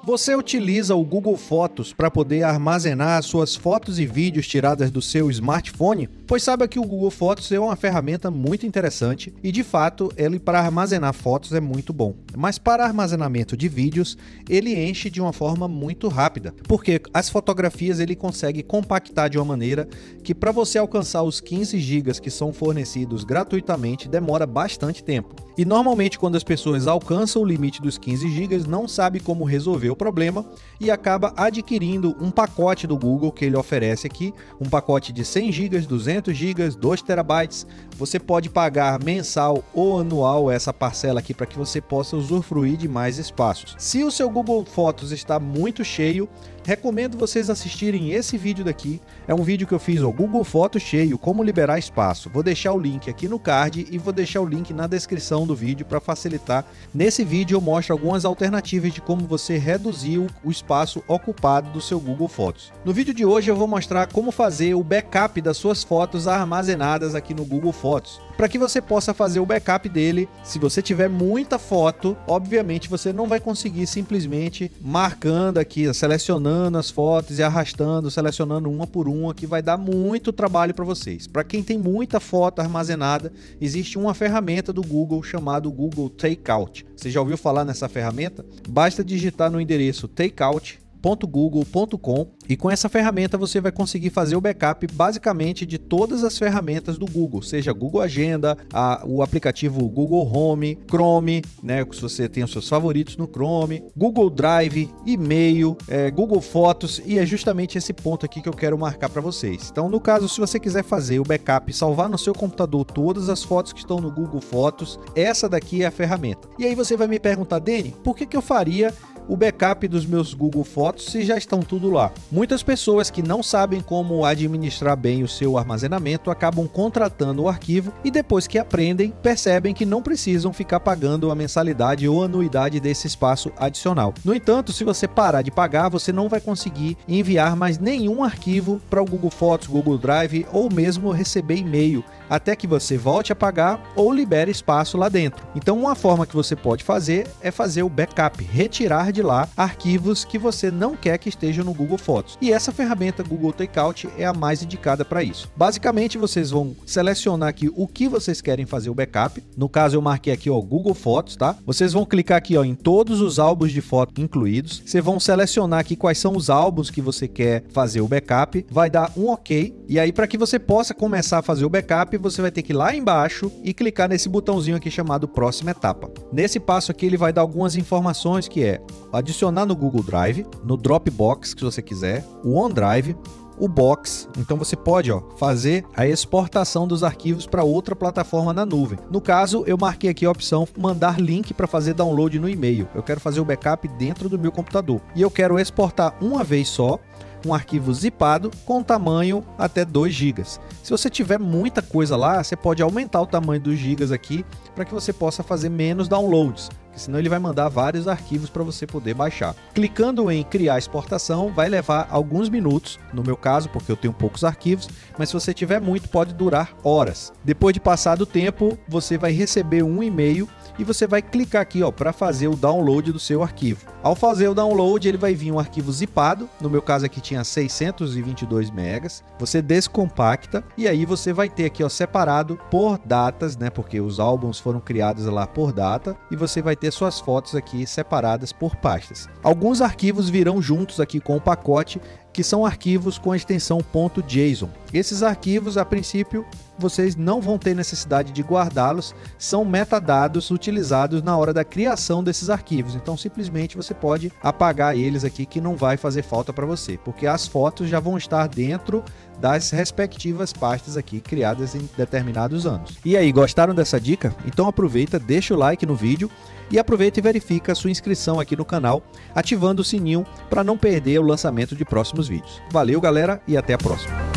Você utiliza o Google Fotos para poder armazenar suas fotos e vídeos tiradas do seu smartphone? Pois saiba que o Google Fotos é uma ferramenta muito interessante e, de fato, ele para armazenar fotos é muito bom. Mas para armazenamento de vídeos, ele enche de uma forma muito rápida, porque as fotografias ele consegue compactar de uma maneira que para você alcançar os 15 GB que são fornecidos gratuitamente demora bastante tempo. E normalmente quando as pessoas alcançam o limite dos 15 GB, não sabe como resolver o problema e acaba adquirindo um pacote do Google que ele oferece aqui, um pacote de 100 GB, 200 GB, 2 TB. Você pode pagar mensal ou anual essa parcela aqui para que você possa usufruir de mais espaços. Se o seu Google Fotos está muito cheio, recomendo vocês assistirem esse vídeo daqui. É um vídeo que eu fiz, o Google Fotos cheio, como liberar espaço. Vou deixar o link aqui no card e vou deixar o link na descrição do vídeo para facilitar. Nesse vídeo eu mostro algumas alternativas de como você reduzir o espaço ocupado do seu Google Fotos. No vídeo de hoje eu vou mostrar como fazer o backup das suas fotos armazenadas aqui no Google Fotos. Para que você possa fazer o backup dele, se você tiver muita foto, obviamente você não vai conseguir simplesmente marcando aqui, selecionando as fotos e arrastando, selecionando uma por uma, que vai dar muito trabalho para vocês. Para quem tem muita foto armazenada, existe uma ferramenta do Google chamada Google Takeout. Você já ouviu falar nessa ferramenta? Basta digitar no endereço takeout.google.com e com essa ferramenta você vai conseguir fazer o backup basicamente de todas as ferramentas do Google, seja Google Agenda, o aplicativo Google Home, Chrome, né, se você tem os seus favoritos no Chrome, Google Drive, e-mail, Google Fotos, e é justamente esse ponto aqui que eu quero marcar para vocês. Então, no caso, se você quiser fazer o backup e salvar no seu computador todas as fotos que estão no Google Fotos, essa daqui é a ferramenta. E aí você vai me perguntar, Deni, por que eu faria o backup dos meus Google Fotos se já estão tudo lá? Muitas pessoas que não sabem como administrar bem o seu armazenamento acabam contratando o arquivo e depois que aprendem, percebem que não precisam ficar pagando a mensalidade ou anuidade desse espaço adicional. No entanto, se você parar de pagar, você não vai conseguir enviar mais nenhum arquivo para o Google Fotos, Google Drive ou mesmo receber e-mail, até que você volte a pagar ou libere espaço lá dentro. Então, uma forma que você pode fazer é fazer o backup, retirar de lá arquivos que você não quer que estejam no Google Fotos. E essa ferramenta Google Takeout é a mais indicada para isso. Basicamente, vocês vão selecionar aqui o que vocês querem fazer o backup. No caso, eu marquei aqui, ó, Google Fotos, tá? Vocês vão clicar aqui, ó, em todos os álbuns de foto incluídos. Vocês vão selecionar aqui quais são os álbuns que você quer fazer o backup. Vai dar um OK. E aí, para que você possa começar a fazer o backup, você vai ter que ir lá embaixo e clicar nesse botãozinho aqui chamado Próxima Etapa. Nesse passo aqui, ele vai dar algumas informações que é adicionar no Google Drive, no Dropbox, se você quiser, o OneDrive, o Box. Então você pode, ó, fazer a exportação dos arquivos para outra plataforma na nuvem. No caso, eu marquei aqui a opção mandar link para fazer download no e-mail. Eu quero fazer o backup dentro do meu computador e eu quero exportar uma vez só um arquivo zipado com tamanho até 2 GB. Se você tiver muita coisa lá, você pode aumentar o tamanho dos gigas aqui para que você possa fazer menos downloads, porque senão ele vai mandar vários arquivos para você poder baixar. Clicando em criar exportação vai levar alguns minutos, no meu caso, porque eu tenho poucos arquivos, mas se você tiver muito pode durar horas. Depois de passar do tempo, você vai receber um e-mail e você vai clicar aqui, ó, para fazer o download do seu arquivo. Ao fazer o download, ele vai vir um arquivo zipado, no meu caso aqui tinha 622 megas. Você descompacta e aí você vai ter aqui, ó, separado por datas, né, porque os álbuns foram criados lá por data, e você vai ter suas fotos aqui separadas por pastas. Alguns arquivos virão juntos aqui com o pacote, que são arquivos com a extensão .json. Esses arquivos, a princípio, vocês não vão ter necessidade de guardá-los, são metadados utilizados na hora da criação desses arquivos. Então, simplesmente você pode apagar eles aqui, que não vai fazer falta para você, porque as fotos já vão estar dentro das respectivas pastas aqui criadas em determinados anos. E aí, gostaram dessa dica? Então aproveita, deixa o like no vídeo e aproveita e verifica a sua inscrição aqui no canal, ativando o sininho para não perder o lançamento de próximos vídeos. Valeu, galera, e até a próxima!